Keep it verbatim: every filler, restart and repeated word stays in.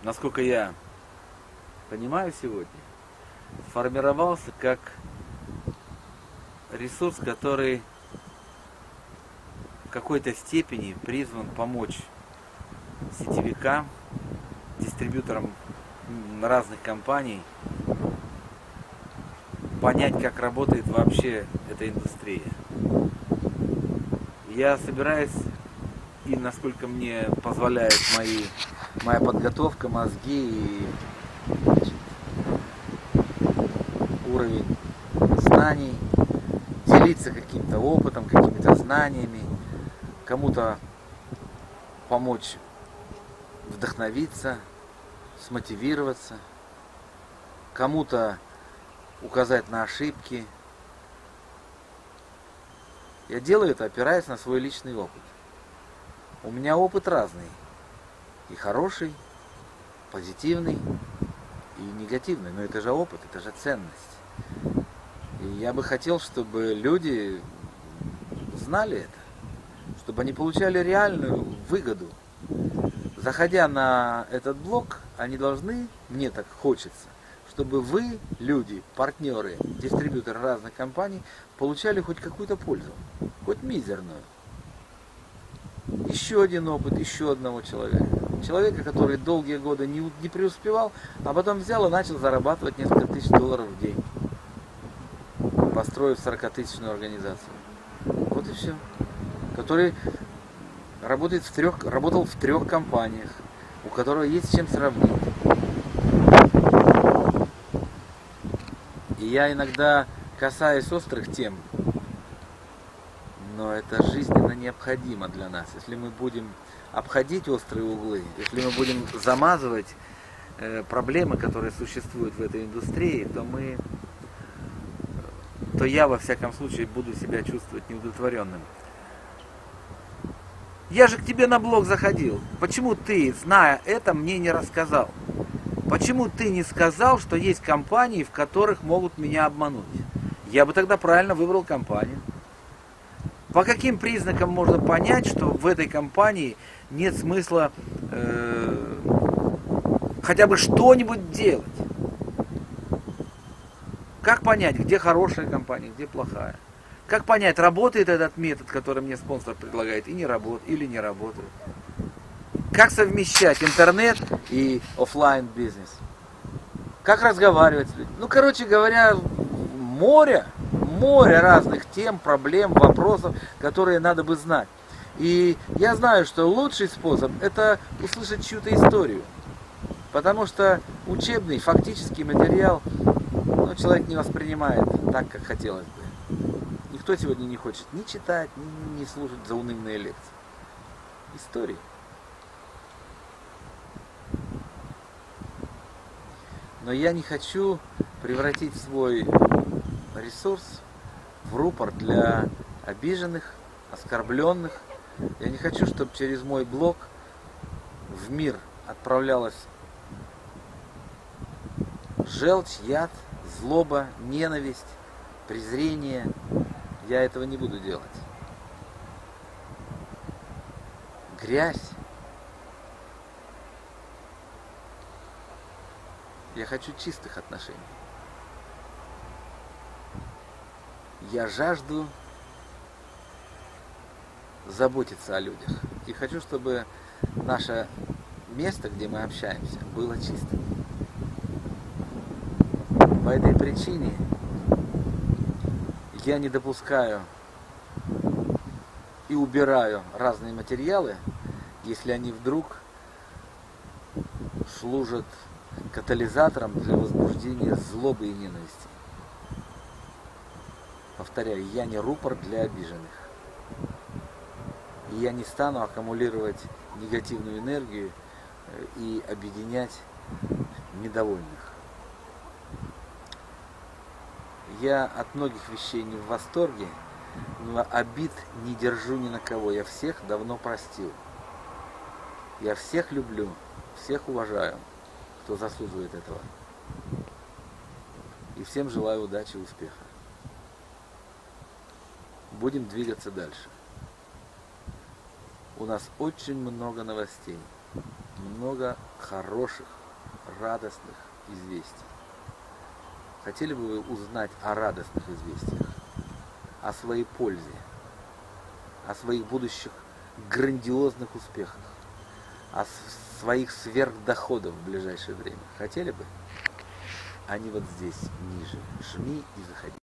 насколько я понимаю сегодня, формировался как ресурс, который в какой-то степени призван помочь сетевикам, дистрибьюторам разных компаний понять, как работает вообще эта индустрия. Я собираюсь, и насколько мне позволяет мои, моя подготовка, мозги и значит, уровень знаний, делиться каким-то опытом, какими-то знаниями, кому-то помочь вдохновиться, смотивироваться, кому-то указать на ошибки. Я делаю это, опираясь на свой личный опыт. У меня опыт разный. И хороший, позитивный, и негативный. Но это же опыт, это же ценность. И я бы хотел, чтобы люди знали это. Чтобы они получали реальную выгоду. Заходя на этот блог, они должны, мне так хочется, чтобы вы, люди, партнеры, дистрибьюторы разных компаний, получали хоть какую-то пользу, хоть мизерную. Еще один опыт, еще одного человека. Человека, который долгие годы не, не преуспевал, а потом взял и начал зарабатывать несколько тысяч долларов в день, построив сорокатысячную организацию. Вот и все. Который работает в трех, работал в трех компаниях, у которого есть с чем сравнить. И я иногда касаюсь острых тем, но это жизненно необходимо для нас. Если мы будем обходить острые углы, если мы будем замазывать э, проблемы, которые существуют в этой индустрии, то мы, то я во всяком случае буду себя чувствовать неудовлетворенным. Я же к тебе на блог заходил. Почему ты, зная это, мне не рассказал? Почему ты не сказал, что есть компании, в которых могут меня обмануть? Я бы тогда правильно выбрал компанию. По каким признакам можно понять, что в этой компании нет смысла э, хотя бы что-нибудь делать? Как понять, где хорошая компания, где плохая? Как понять, работает этот метод, который мне спонсор предлагает, и не работает, или не работает? Как совмещать интернет и офлайн бизнес? Как разговаривать с людьми? Ну, короче говоря, море, море разных тем, проблем, вопросов, которые надо бы знать. И я знаю, что лучший способ – это услышать чью-то историю. Потому что учебный, фактический материал ну, человек не воспринимает так, как хотелось бы. Никто сегодня не хочет ни читать, ни, ни слушать заунывные лекции. Истории. Но я не хочу превратить свой ресурс в рупор для обиженных, оскорбленных. Я не хочу, чтобы через мой блог в мир отправлялась желчь, яд, злоба, ненависть, презрение. Я этого не буду делать. Грязь. Я хочу чистых отношений. Я жажду заботиться о людях. И хочу, чтобы наше место, где мы общаемся, было чистым. По этой причине я не допускаю и убираю разные материалы, если они вдруг служат катализатором для возбуждения злобы и ненависти. Повторяю, я не рупор для обиженных. И я не стану аккумулировать негативную энергию и объединять недовольных. Я от многих вещей не в восторге, но обид не держу ни на кого. Я всех давно простил. Я всех люблю, всех уважаю, кто заслуживает этого. И всем желаю удачи и успеха. Будем двигаться дальше. У нас очень много новостей. много хороших, радостных известий. Хотели бы вы узнать о радостных известиях, о своей пользе, о своих будущих грандиозных успехах, о своих сверхдоходах в ближайшее время? Хотели бы? Они вот здесь, ниже. Жми и заходи.